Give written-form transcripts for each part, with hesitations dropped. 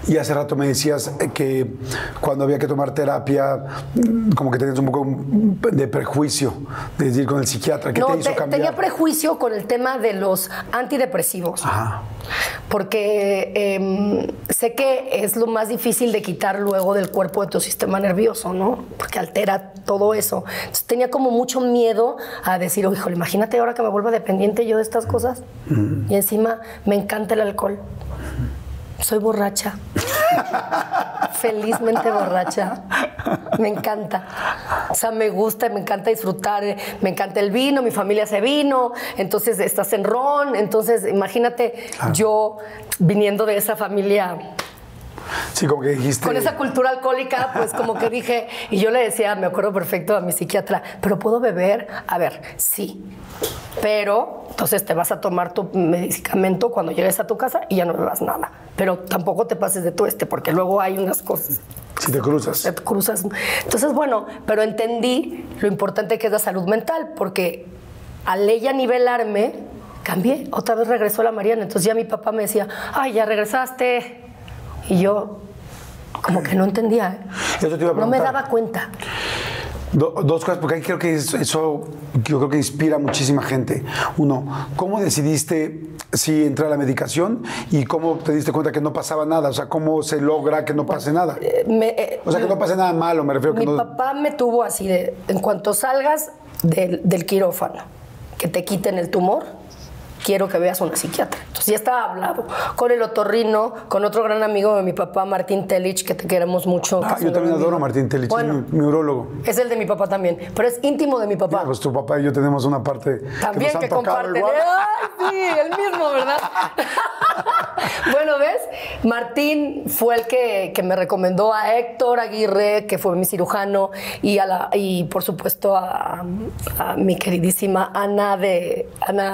Y hace rato me decías que cuando había que tomar terapia, como que tenías un poco de prejuicio de ir con el psiquiatra. ¿Qué te hizo cambiar? Tenía prejuicio con el tema de los antidepresivos. Ajá. Porque sé que es lo más difícil de quitar luego del cuerpo de tu sistema nervioso, ¿no? Porque altera todo eso. Entonces tenía como mucho miedo a decir, oh, híjole, imagínate ahora que me vuelva dependiente yo de estas cosas. Y encima me encanta el alcohol. Soy borracha. Felizmente borracha. Me encanta. O sea, me gusta, me encanta disfrutar. Me encanta el vino, mi familia hace vino. Entonces estás en ron. Entonces, imagínate yo viniendo de esa familia. Sí, como que dijiste... Con esa cultura alcohólica, pues como que dije... Y yo le decía, me acuerdo perfecto a mi psiquiatra, ¿pero puedo beber? A ver, sí. Pero, entonces te vas a tomar tu medicamento cuando llegues a tu casa y ya no bebas nada. Pero tampoco te pases de tueste, porque luego hay unas cosas... Si te cruzas. Te cruzas. Entonces, bueno, pero entendí lo importante que es la salud mental, porque al ella nivelarme, cambié. Otra vez regresó la Mariana. Entonces ya mi papá me decía, ay, ya regresaste... Y yo, como que no entendía, ¿eh? Eso te iba a preguntar. No me daba cuenta. Dos cosas, porque ahí creo que eso yo creo que inspira a muchísima gente. Uno, ¿cómo decidiste si entrar a la medicación y cómo te diste cuenta que no pasaba nada? O sea, ¿cómo se logra que no pase nada? O sea, que no pase nada malo, me refiero. Mi papá me tuvo así de, en cuanto salgas del quirófano, que te quiten el tumor, quiero que veas a una psiquiatra. Entonces ya estaba hablado con el otorrino, con otro gran amigo de mi papá, Martín Telich, que te queremos mucho. Yo también adoro a Martín Telich, bueno, es mi urólogo. Es el de mi papá también, pero es íntimo de mi papá. Ya, pues tu papá y yo tenemos una parte también que comparten. ¡Ay, sí! El mismo, ¿verdad? Bueno, ¿ves? Martín fue el que me recomendó a Héctor Aguirre, que fue mi cirujano, y por supuesto a mi queridísima Ana de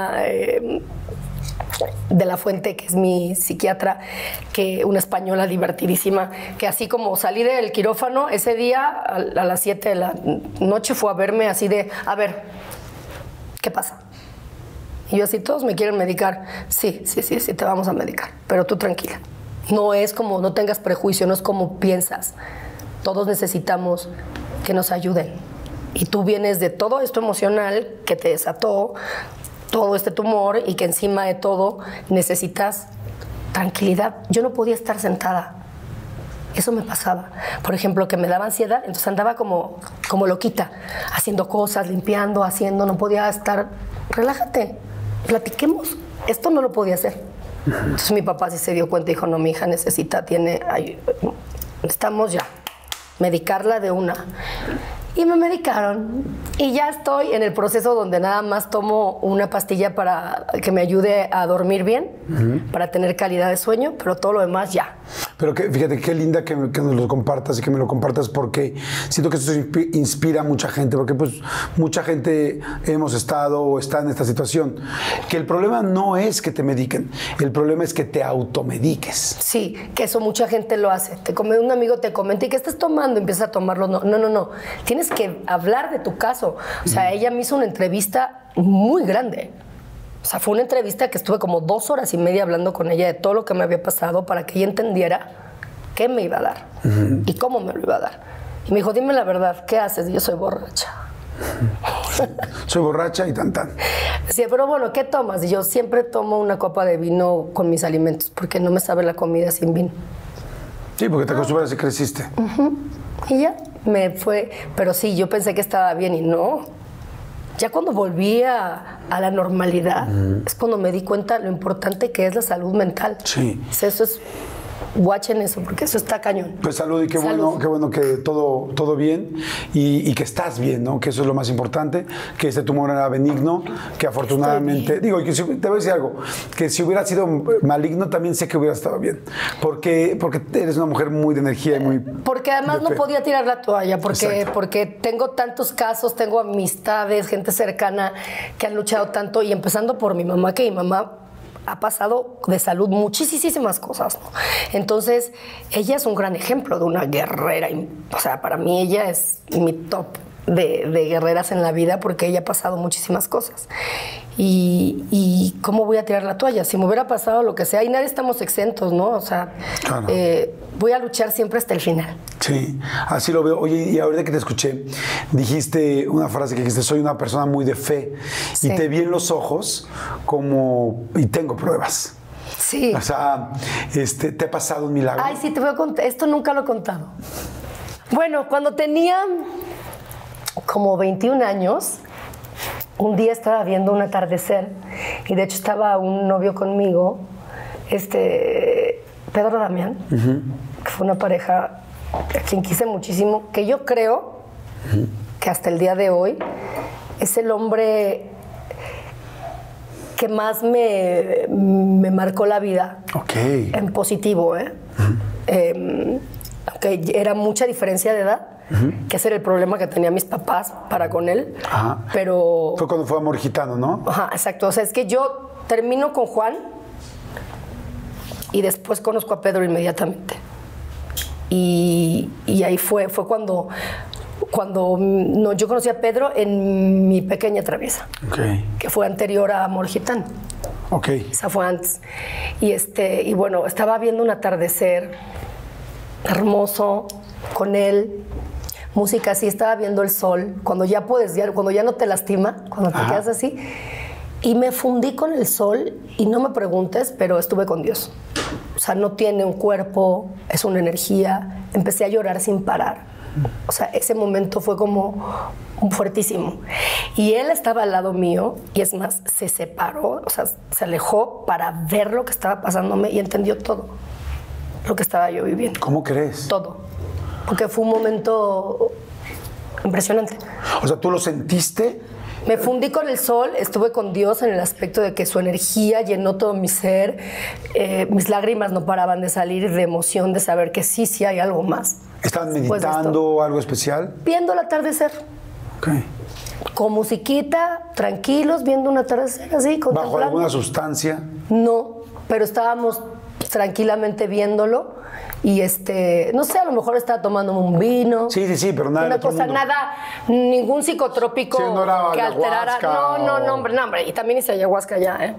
la Fuente, que es mi psiquiatra, que una española divertidísima, que así como salí del quirófano, ese día a las 7 de la noche fue a verme así de, a ver, ¿qué pasa? Y yo así, todos me quieren medicar. Sí, te vamos a medicar, pero tú tranquila. No es como, no tengas prejuicio, no es como piensas. Todos necesitamos que nos ayuden. Y tú vienes de todo esto emocional que te desató, todo este tumor, y que encima de todo necesitas tranquilidad. Yo no podía estar sentada. Eso me pasaba. Por ejemplo, que me daba ansiedad, entonces andaba como loquita, haciendo cosas, limpiando, no podía estar. Relájate, platiquemos. Esto no lo podía hacer. Entonces mi papá sí se dio cuenta y dijo, no, mi hija necesitamos ya medicarla de una. Y me medicaron y ya estoy en el proceso donde nada más tomo una pastilla para que me ayude a dormir bien, para tener calidad de sueño, pero todo lo demás ya. Pero fíjate, qué linda que nos lo compartas y que me lo compartas, porque siento que esto inspira a mucha gente, porque pues mucha gente hemos estado o está en esta situación. Que el problema no es que te mediquen, el problema es que te automediques. Sí, que eso mucha gente lo hace. Un amigo te comenta, ¿y qué estás tomando? Y empiezas a tomarlo. No. Tienes que hablar de tu caso. O sea, ella me hizo una entrevista muy grande. O sea, fue una entrevista que estuve como 2 horas y media hablando con ella de todo lo que me había pasado para que ella entendiera qué me iba a dar y cómo me lo iba a dar. Y me dijo, dime la verdad, ¿qué haces? Y yo soy borracha. Soy borracha y tan. Sí, pero bueno, ¿qué tomas? Y yo siempre tomo una copa de vino con mis alimentos, porque no me sabe la comida sin vino. Sí, porque te acostumbras y creciste. Y ya, me fue. Pero sí, yo pensé que estaba bien y no. Ya cuando volví a la normalidad, es cuando me di cuenta lo importante que es la salud mental. Sí. Eso es... Watchen eso, porque eso está cañón. Pues salud y qué bueno que todo bien y que estás bien, ¿no? Que eso es lo más importante, que este tumor era benigno, que afortunadamente... Digo, que te voy a decir algo, que si hubiera sido maligno también sé que hubiera estado bien, porque eres una mujer muy de energía y muy... Porque además no podía tirar la toalla, porque tengo tantos casos, tengo amistades, gente cercana que han luchado tanto, y empezando por mi mamá, que mi mamá ha pasado de salud muchísimas cosas, ¿no? Entonces, ella es un gran ejemplo de una guerrera. O sea, para mí ella es mi top de guerreras en la vida, porque ella ha pasado muchísimas cosas. y ¿cómo voy a tirar la toalla? Si me hubiera pasado lo que sea, y nadie estamos exentos, ¿no? O sea, Claro. Voy a luchar siempre hasta el final. Sí, así lo veo. Oye, y ahorita que te escuché, dijiste una frase que dijiste, soy una persona muy de fe. Sí. Y te vi en los ojos como, y tengo pruebas. Sí. O sea, ¿te ha pasado un milagro? Ay, sí, te voy a contar. Esto nunca lo he contado. Bueno, cuando tenía como 21 años, un día estaba viendo un atardecer y de hecho estaba un novio conmigo, Pedro Damián, que fue una pareja a quien quise muchísimo, que yo creo que hasta el día de hoy es el hombre que más me marcó la vida. Ok. En positivo, aunque era mucha diferencia de edad, que ese era el problema que tenían mis papás para con él. Ajá. Pero... Fue cuando fue Amor Gitano, ¿no? Ajá, exacto. O sea, es que yo termino con Juan y después conozco a Pedro inmediatamente. Y ahí fue cuando no, yo conocí a Pedro en Mi Pequeña Traviesa, que fue anterior a Amor Gitano. Ok. Esa fue antes. Y bueno, estaba viendo un atardecer hermoso con él, música así, estaba viendo el sol, cuando ya no te lastima, cuando te quedas así. Y me fundí con el sol y no me preguntes, pero estuve con Dios. O sea, no tiene un cuerpo, es una energía. Empecé a llorar sin parar. O sea, ese momento fue como fuertísimo. Y él estaba al lado mío y es más, se separó, o sea, se alejó para ver lo que estaba pasándome y entendió todo lo que estaba yo viviendo. ¿Cómo crees? Todo. Porque fue un momento impresionante. O sea, ¿tú lo sentiste? Me fundí con el sol, estuve con Dios en el aspecto de que su energía llenó todo mi ser. Mis lágrimas no paraban de salir de emoción, de saber que sí hay algo más. ¿Estaban Después de meditando algo especial? Viendo el atardecer. Ok. Con musiquita, tranquilos, viendo un atardecer así, ¿Bajo contemplando. alguna sustancia? No, pero estábamos tranquilamente viéndolo y no sé, a lo mejor estaba tomando un vino. Sí, pero nada. Una cosa, nada, ningún psicotrópico Sí, no era que alterara. ayahuasca No, hombre. Y también hice ayahuasca ya,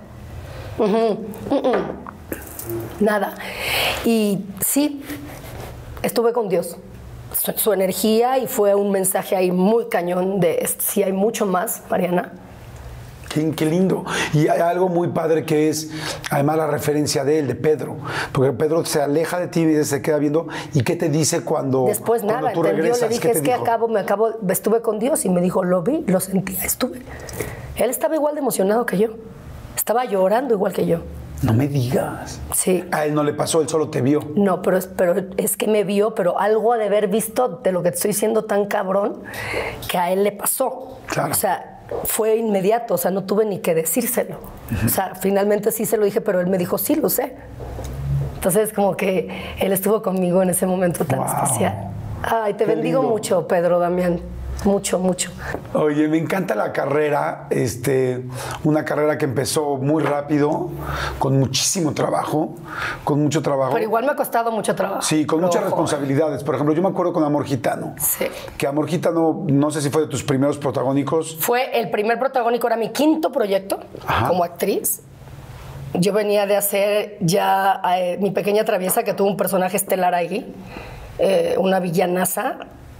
Nada. Y sí, estuve con Dios. Su energía y fue un mensaje ahí muy cañón de si hay mucho más, Mariana. Qué lindo. Y hay algo muy padre que es, además, la referencia de él, de Pedro. Porque Pedro se aleja de ti y se queda viendo. ¿Y qué te dice cuando Después cuando nada, tú entendió, regresas? le dije, ¿Qué te es que dijo? estuve con Dios y me dijo, lo vi, lo sentí, estuve. Él estaba igual de emocionado que yo. Estaba llorando igual que yo. No me digas. Sí. A él no le pasó, él solo te vio. No, pero es que me vio, pero algo ha de haber visto de lo que te estoy diciendo tan cabrón que a él le pasó. Claro. O sea, fue inmediato, o sea, no tuve ni que decírselo. O sea, finalmente sí se lo dije, pero él me dijo, sí, lo sé. Entonces, como que él estuvo conmigo en ese momento tan especial. Ay, te bendigo lindo. mucho, Pedro Damián. Mucho. Oye, me encanta la carrera, una carrera que empezó muy rápido, con muchísimo trabajo, con mucho trabajo. Pero igual me ha costado mucho trabajo. Sí, con muchas Ojo, responsabilidades. Por ejemplo, yo me acuerdo con Amor Gitano. Sí. Que Amor Gitano, no sé si fue de tus primeros protagónicos. Fue el primer protagónico, era mi quinto proyecto como actriz. Yo venía de hacer ya Mi Pequeña Traviesa, que tuvo un personaje estelar ahí, una villanaza.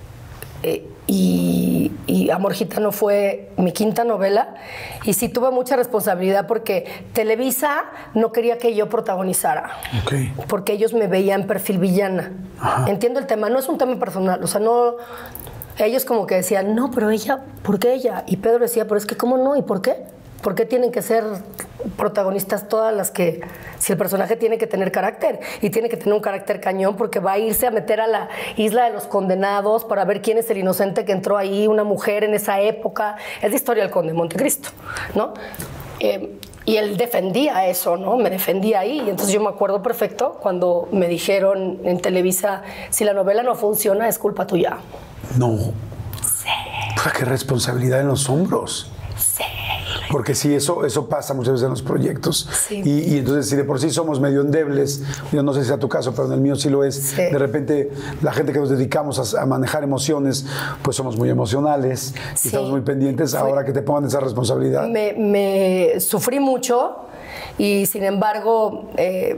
Y Amor Gitano fue mi quinta novela y sí tuve mucha responsabilidad porque Televisa no quería que yo protagonizara, porque ellos me veían perfil villana. Entiendo el tema, no es un tema personal, o sea, no, ellos como que decían, no, pero ella, ¿por qué ella? Y Pedro decía, pero es que ¿cómo no? ¿Y por qué? ¿Por qué tienen que ser protagonistas todas las que, si el personaje tiene que tener carácter y tiene que tener un carácter cañón porque va a irse a meter a la isla de los condenados para ver quién es el inocente que entró ahí, una mujer en esa época? Es la historia del Conde de Montecristo, ¿no? Y él defendía eso, ¿no? Me defendía ahí. Y entonces yo me acuerdo perfecto cuando me dijeron en Televisa, si la novela no funciona, es culpa tuya. No. Sí. Pues, qué responsabilidad en los hombros. Sí, lo Porque sí, eso pasa muchas veces en los proyectos. Sí. Y entonces, si de por sí somos medio endebles, yo no sé si sea tu caso, pero en el mío sí lo es, Sí. de repente la gente que nos dedicamos a manejar emociones, pues somos muy emocionales y Sí. estamos muy pendientes. Ahora que te pongan esa responsabilidad. Me sufrí mucho y sin embargo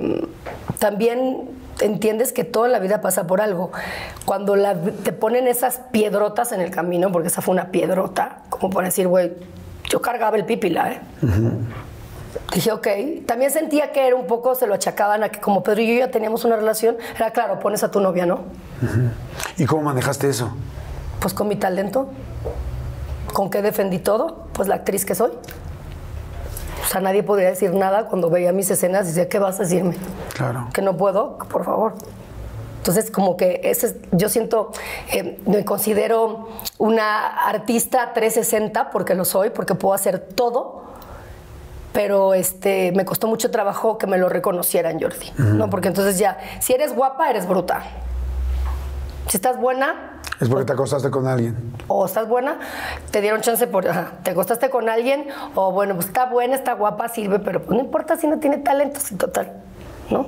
también entiendes que toda la vida pasa por algo. Cuando te ponen esas piedrotas en el camino, porque esa fue una piedrota, como para decir, güey, yo cargaba el pípila, Dije, ok. También sentía que era un poco, se lo achacaban a que como Pedro y yo ya teníamos una relación, era claro, pones a tu novia, ¿no? ¿Y cómo manejaste eso? Pues con mi talento. ¿Con qué defendí todo? Pues la actriz que soy. O sea, nadie podría decir nada cuando veía mis escenas y decía, ¿qué vas a decirme? Claro. Que no puedo, por favor. Entonces, como que yo siento, me considero una artista 360 porque lo soy, porque puedo hacer todo, pero me costó mucho trabajo que me lo reconocieran, Jordi, ¿no? Porque entonces ya, si eres guapa, eres bruta. Si estás buena... Es porque te acostaste con alguien. O estás buena, te dieron chance te acostaste con alguien, o bueno, pues está buena, está guapa, sirve, pero pues no importa si no tiene talento, sí, total, ¿no?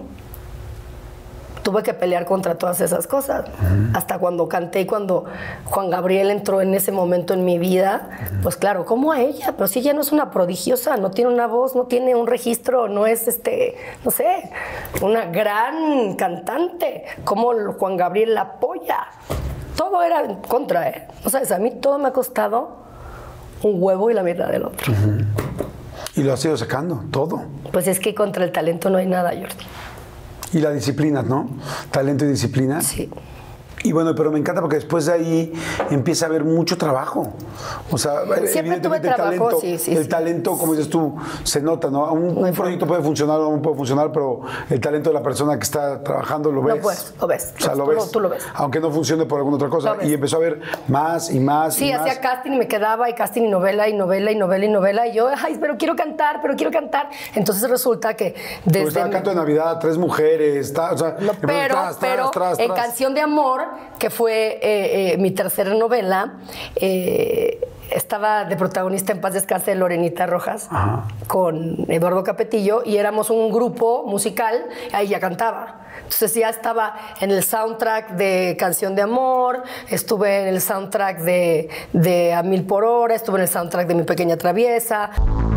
Tuve que pelear contra todas esas cosas. Hasta cuando canté y cuando Juan Gabriel entró en ese momento en mi vida, pues claro, ¿cómo a ella? Pero si ella no es una prodigiosa, no tiene una voz, no tiene un registro, no es no sé, una gran cantante. ¿Cómo Juan Gabriel la apoya? Todo era en contra, O sea, a mí todo me ha costado un huevo y la mitad del otro. Y lo has ido sacando, todo. Pues es que contra el talento no hay nada, Jordi. Y la disciplina, ¿no? Talento y disciplina. Sí. Y bueno, pero me encanta porque después de ahí empieza a haber mucho trabajo. O sea, Siempre tuve evidentemente trabajo, el talento, como dices tú, se nota, ¿no? Un proyecto puede funcionar o no puede funcionar, pero el talento de la persona que está trabajando lo ves. Lo ves. O sea, lo ves. Tú lo ves. Aunque no funcione por alguna otra cosa. Y empezó a haber más y más. Sí, y más. hacía casting y me quedaba, y casting y novela, y novela, y novela, y novela. Y yo, ay, pero quiero cantar. Entonces resulta que desde... Estaba canto de Navidad, 3 mujeres, o sea, pero en Canción de Amor, que fue mi tercera novela, estaba de protagonista en paz descanse Lorenita Rojas. Ajá. Con Eduardo Capetillo, y éramos un grupo musical, ahí ya cantaba. Entonces ya estaba en el soundtrack de Canción de Amor, estuve en el soundtrack de A Mil por Hora, estuve en el soundtrack de Mi Pequeña Traviesa.